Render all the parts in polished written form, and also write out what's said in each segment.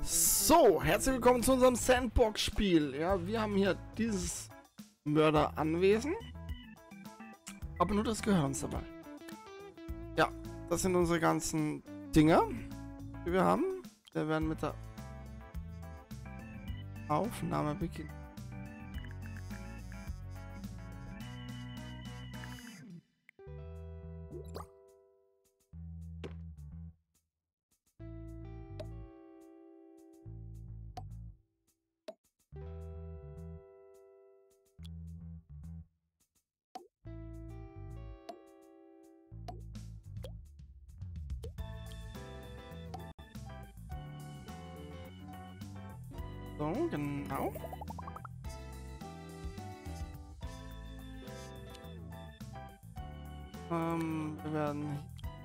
So, herzlich willkommen zu unserem Sandbox-Spiel. Ja, wir haben hier dieses Mörderanwesen. Aber nur das gehört uns dabei. Ja, das sind unsere ganzen Dinger, die wir haben. Wir werden mit der Aufnahme beginnen. So, genau. Wir werden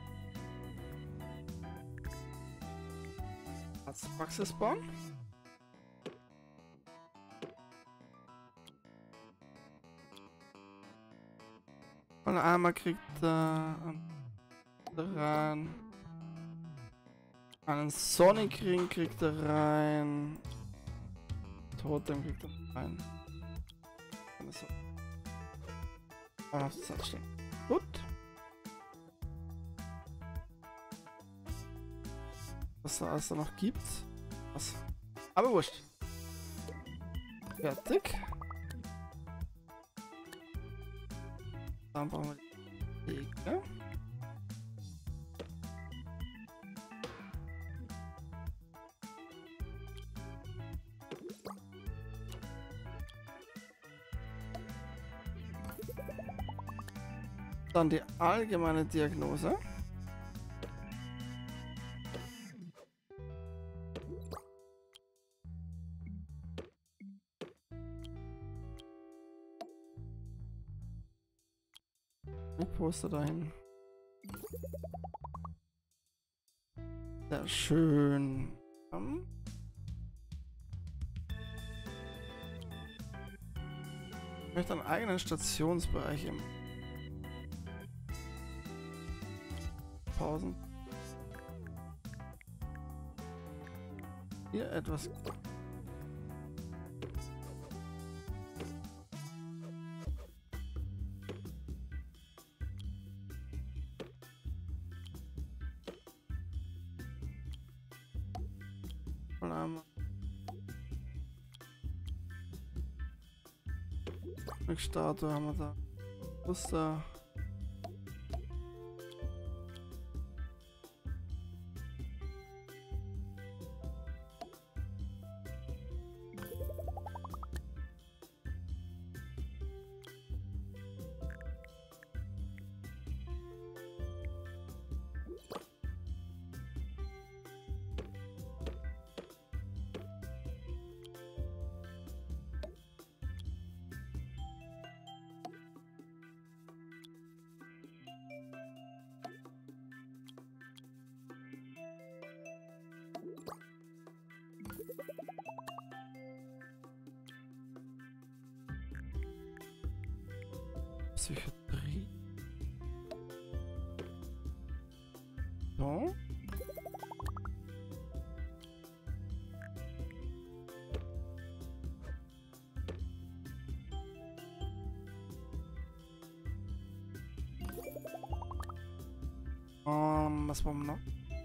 als Praxis bauen. Und einmal kriegt rein. Einen Sonic Ring kriegt er rein. Totem kriegt er rein. So. Und auf der Seite stehen. Gut. Was da alles da noch gibt. Was? Aber wurscht. Fertig. Dann brauchen wir die Gegner. Dann die allgemeine Diagnose. Ich poste dahin. Sehr schön. Ich möchte einen eigenen Stationsbereich im Pausen. Hier etwas. Statue haben wir da. Muster. Psychiatrie. So. Was wollen wir noch?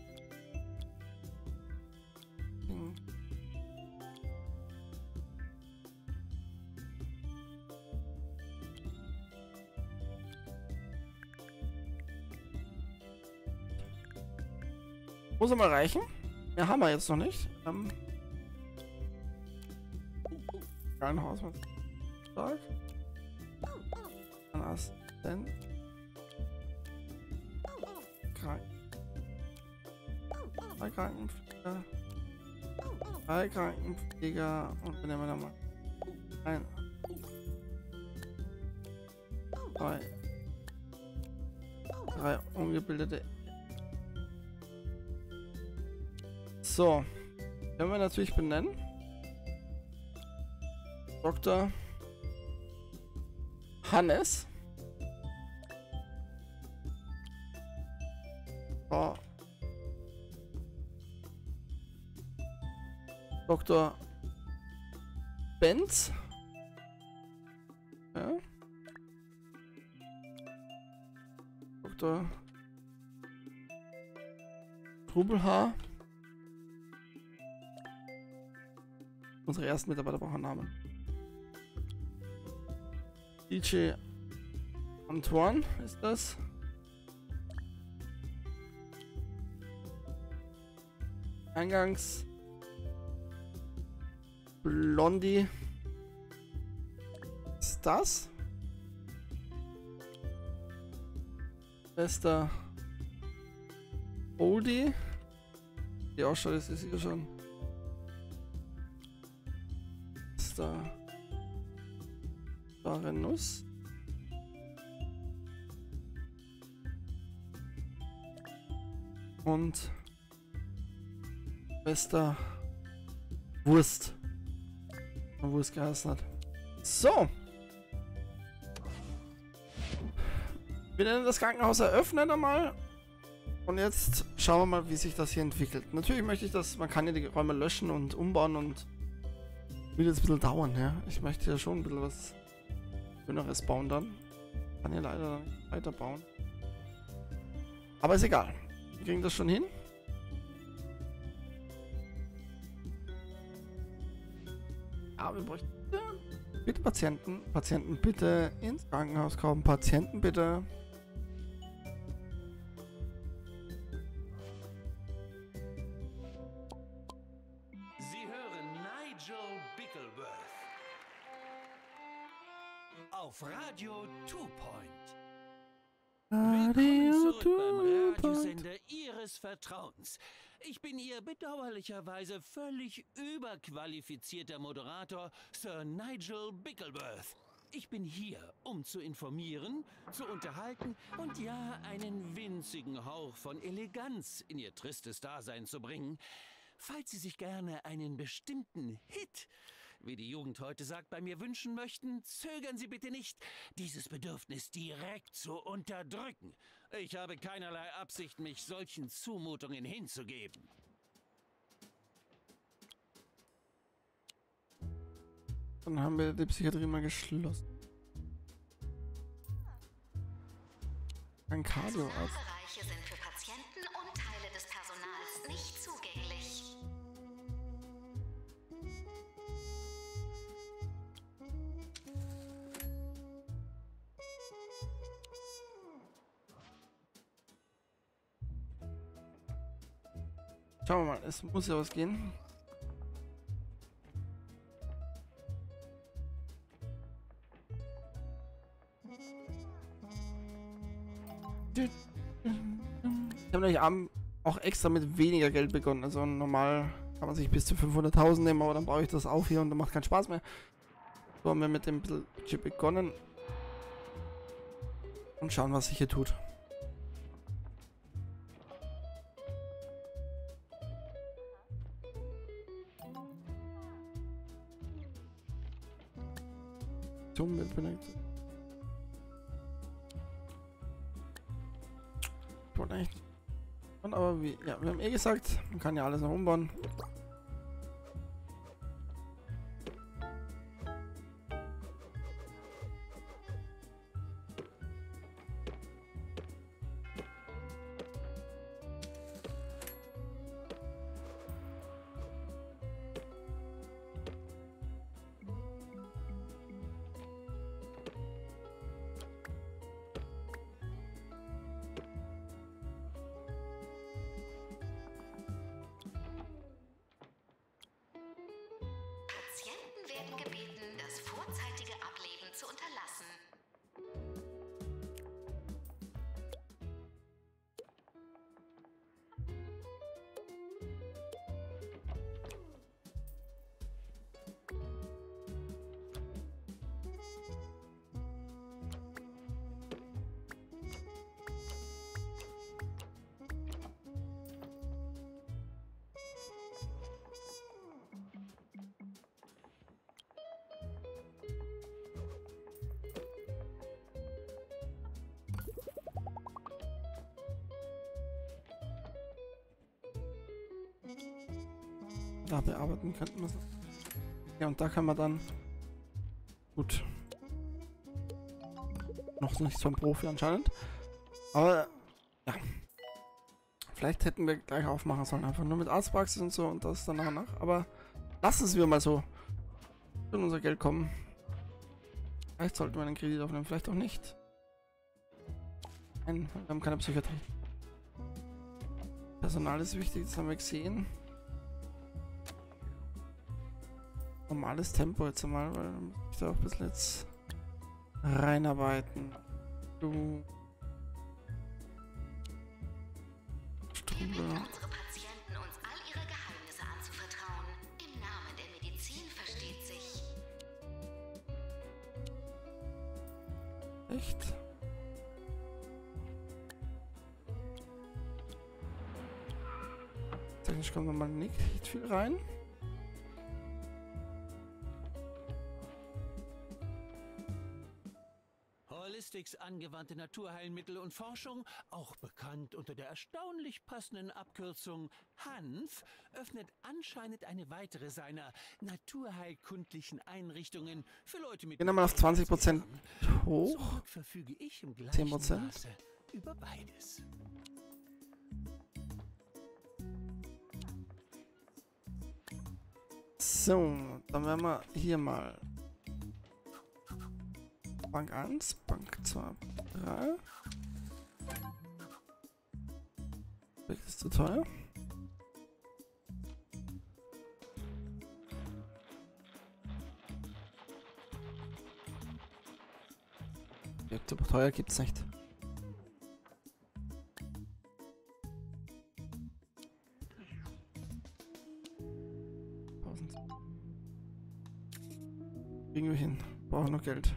Muss er mal reichen? Ja, haben wir jetzt noch nicht. Kein Haus mit stark. Ein Assistent. Drei Krankenpfleger. Drei Krankenpfleger. Und dann nehmen wir nochmal ein. Drei ungebildete. So, können wir natürlich benennen. Dr. Hannes. Dr. Benz. Ja. Dr. Trubelhaar. Unsere ersten Mitarbeiter brauchen Namen. DJ Antoine ist das. Eingangs Blondie ist das. Bester Oldie. Die Ausschau ist hier schon. Bester Nuss. Und bester Wurst. Wurst geheißen hat. So. Wir werden das Krankenhaus eröffnen einmal. Und jetzt schauen wir mal, wie sich das hier entwickelt. Natürlich möchte ich das, man kann ja die Räume löschen und umbauen und wird jetzt ein bisschen dauern, ja. Ich möchte ja schon ein bisschen was Schöneres bauen dann. Kann ja leider nicht weiterbauen. Aber ist egal. Wir kriegen das schon hin. Ja, wir bräuchten bitte Patienten. Patienten bitte ins Krankenhaus kommen. Patienten bitte. Sie hören Nigel Bickleworth auf Radio 2 Point. Willkommen zurück beim Radiosender Ihres Vertrauens. Ich bin Ihr bedauerlicherweise völlig überqualifizierter Moderator, Sir Nigel Bickleworth. Ich bin hier, um zu informieren, zu unterhalten und ja, einen winzigen Hauch von Eleganz in Ihr tristes Dasein zu bringen. Falls Sie sich gerne einen bestimmten Hit, wie die Jugend heute sagt, bei mir wünschen möchten, zögern Sie bitte nicht, dieses Bedürfnis direkt zu unterdrücken. Ich habe keinerlei Absicht, mich solchen Zumutungen hinzugeben. Dann haben wir die Psychiatrie mal geschlossen. Ein Kardioarzt. Bereiche sind für Patienten und Teile des Personals nicht zugänglich. Schauen wir mal, es muss ja was gehen. Ich habe nämlich auch extra mit weniger Geld begonnen. Also normal kann man sich bis zu 500.000 nehmen, aber dann brauche ich das auch hier und dann macht keinen Spaß mehr. So haben wir mit dem Budget begonnen. Und schauen, was sich hier tut. Ich wollte eigentlich. Aber wie. Ja, wir haben eh gesagt, man kann ja alles noch umbauen. Da bearbeiten könnten wir. Ja, und da kann man dann... Gut. Noch nicht so ein Profi anscheinend. Aber, ja. Vielleicht hätten wir gleich aufmachen sollen. Einfach nur mit Arztpraxis und so und das danach nach. Aber lassen es wir mal so. Wenn unser Geld kommen. Vielleicht sollten wir einen Kredit aufnehmen, vielleicht auch nicht. Nein, wir haben keine Psychiatrie. Personal ist wichtig, das haben wir gesehen. Normales Tempo jetzt einmal, weil ich da auch ein bisschen jetzt reinarbeiten. Du. Wir bitten unsere Patienten, uns all ihre Geheimnisse anzuvertrauen. Im Namen der Medizin versteht sich. Echt? Technisch kommt mal nicht viel rein. Holistics angewandte Naturheilmittel und Forschung, auch bekannt unter der erstaunlich passenden Abkürzung HANF, öffnet anscheinend eine weitere seiner naturheilkundlichen Einrichtungen für Leute mit... Gehen wir mal auf 20% hoch. Zum Glück verfüge ich im gleichen 10%. Maße über beides. So, dann werden wir hier mal Bank 1, Bank 2, 3. Weg ist zu teuer. Zu teuer gibt's nicht. Kriegen wir hin. Brauchen noch Geld.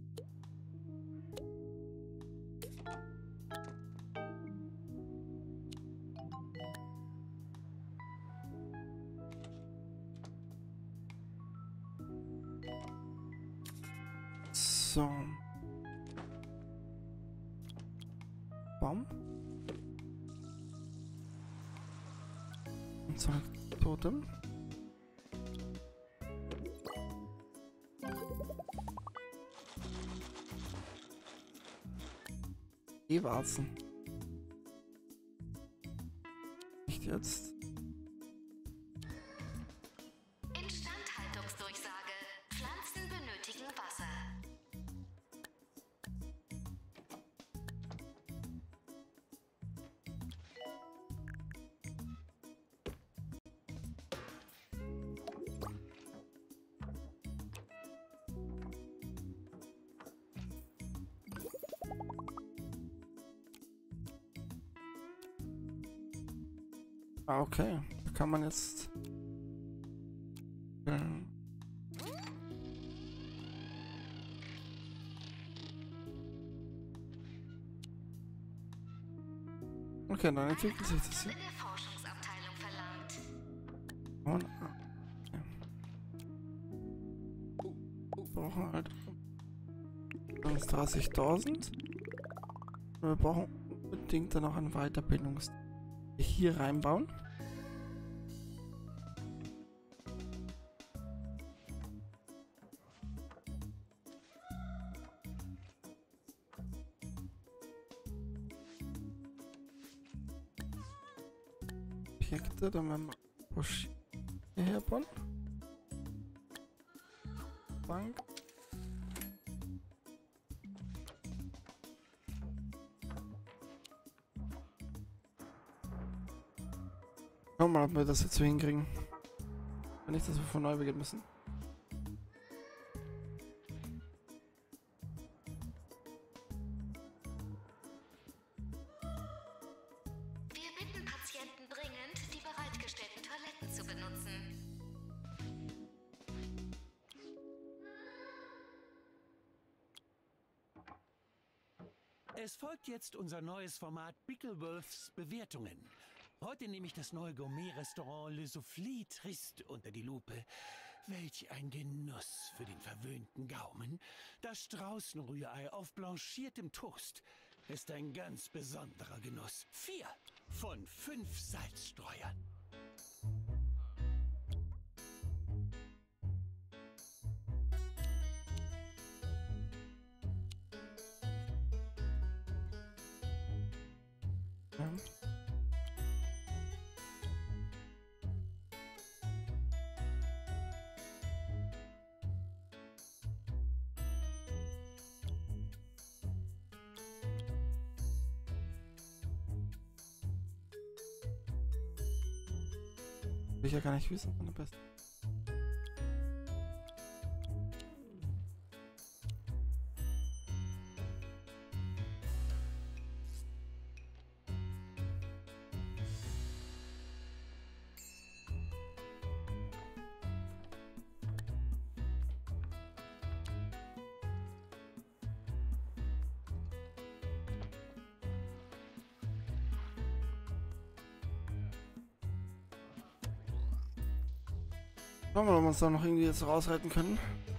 So. Baum. Und so Totem. Warzen. Nicht jetzt. Instandhaltungsdurchsage. Pflanzen benötigen Wasser. Ah, okay. Da kann man jetzt... Okay, dann entwickelt sich das hier. In der Forschungsabteilung verlangt. Und, okay. Wir brauchen halt 30.000. Wir brauchen unbedingt dann noch ein Weiterbildungs... hier reinbauen. Objekte, dann werden wir hierher bauen. Bank. Schauen wir mal, ob wir das jetzt so hinkriegen. Wenn nicht, dass wir von neu beginnen müssen. Wir bitten Patienten dringend, die bereitgestellten Toiletten zu benutzen. Es folgt jetzt unser neues Format Bicklewurths Bewertungen. Heute nehme ich das neue Gourmet-Restaurant Le Soufflé Triste unter die Lupe. Welch ein Genuss für den verwöhnten Gaumen. Das Straußenrührei auf blanchiertem Toast ist ein ganz besonderer Genuss. 4 von 5 Salzstreuern. Ja. Will ich ja gar nicht wissen, von der Beste. Schauen wir mal, ob wir uns da noch irgendwie jetzt rausretten können.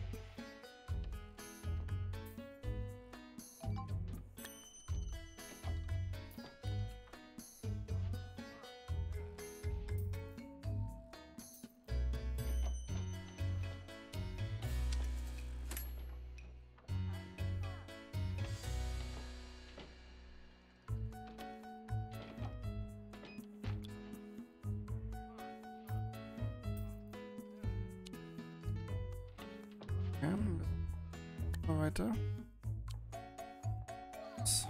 Ja, mal weiter. So.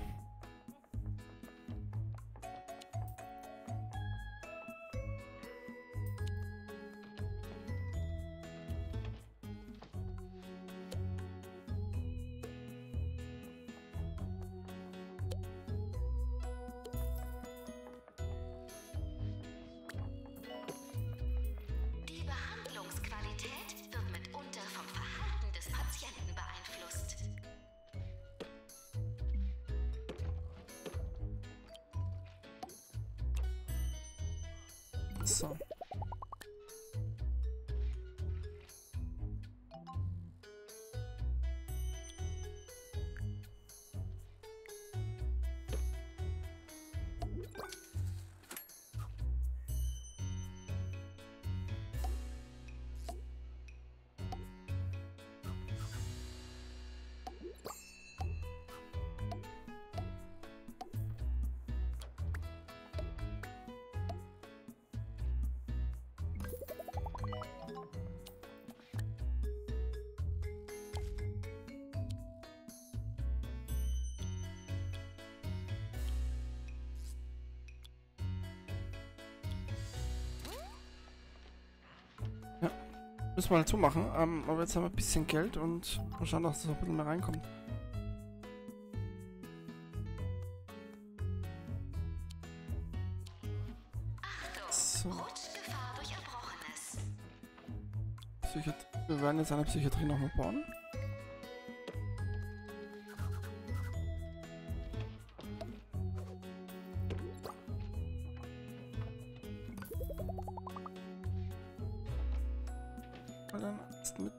Die Behandlungsqualität wird mitunter vom Verhalten des Patienten beeinflusst. So. Ja, müssen wir halt so machen. Aber jetzt haben wir ein bisschen Geld und mal schauen, dass das ein bisschen mehr reinkommt. So. Rutschgefahr durch Erbrochenes. Wir werden jetzt eine Psychiatrie nochmal bauen. Und dann ist mit.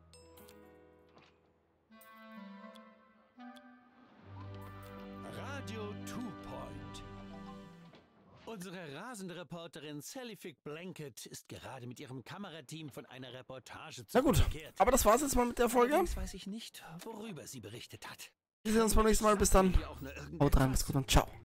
Radio 2 Point. Unsere rasende Reporterin Sallyfic Blanket ist gerade mit ihrem Kamerateam von einer Reportage Na gut, zurückgekehrt. aber das war's jetzt mal mit der Folge. Allerdings weiß ich nicht, worüber sie berichtet hat. Wir sehen uns beim nächsten Mal. Bis dann. Hier auch nur Haut rein, irgendetwas? bis gut und ciao.